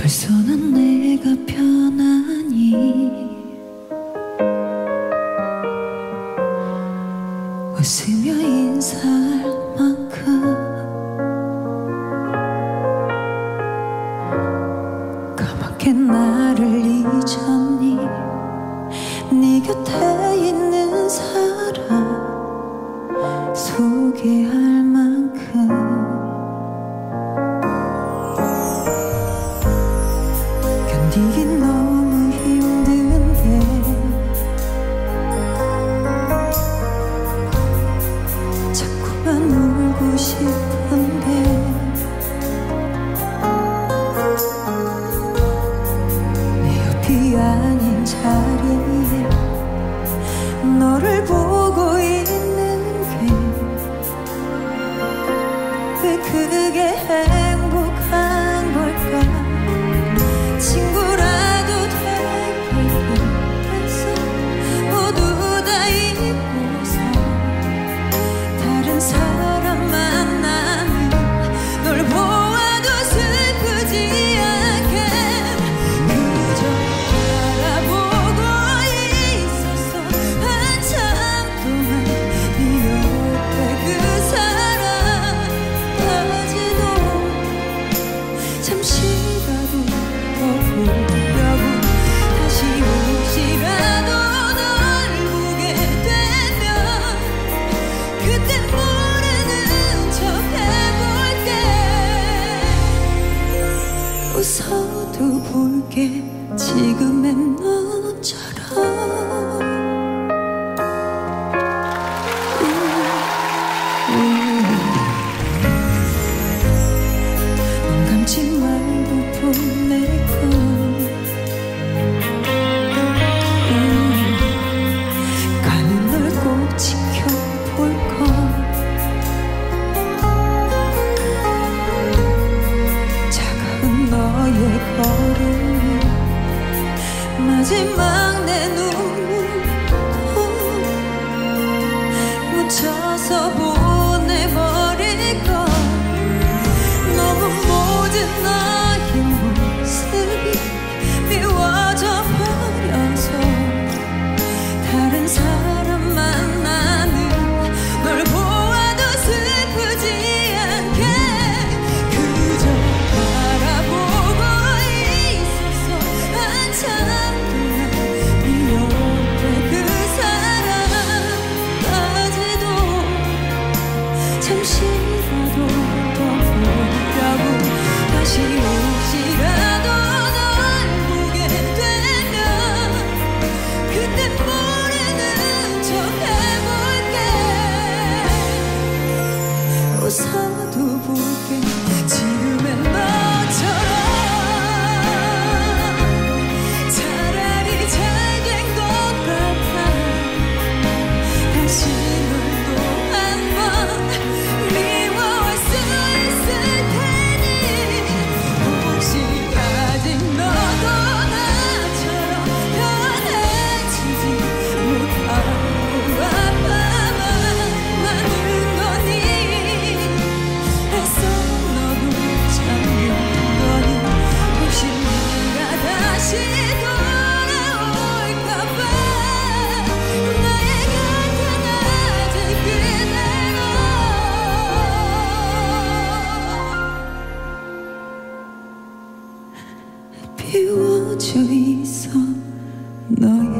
벌써 난 내가 편하니 웃으며 인사할 만큼 까맣게 나를 잊었니. 네 곁에 있는 사람 소개할 만큼 견디긴 너무 힘든데 자꾸만 울고 싶은데 내 옆이 아닌 자리에 너를 보고 있는 게 왜 그게 행복한 걸까. 친구라도 되고 해서 모두 다 잊고서 다른 사람 만나는 널 보아도 슬프지 않게 그저 바라보고 있었어. 한참 동안 네 옆에 그 사람까지도 잠시라도 더 보려고 다시 혹시라도 널 보게 되면 그땐 모르는 척 해볼게. 웃어도 볼게 지금의 너처럼. 눈 감지 말고 보낼 걸. 가는 널 꼭 지켜볼 걸. 차가운 너의 걸음이 마지막 내 눈물도 묻혀서 보내버릴 걸. 너무 모든 너의 모습이 미워져 버려서 다른 사람 만나는 널 보아도 슬프지 않게 그저 바라보고 있었어. 한참 동안 네 옆에 그 사람까지도 잠시라도 더 보려고 다시 혹시라도 널 보게 되면 그땐 모르는 척 해볼게. 웃어도 볼게 지금의 너처럼. 차라리 잘 된 것 같아. 다시 널 또 한 번 미워할 수 있을 테니 혹시 아직 너도 나처럼 변해지지 못하고 아파만 많은 거니. 애써 너도 참는 거니. 혹시 네가 다시 돌아올까봐 나의 곁엔 아직 그대로 비워져 있어. 너의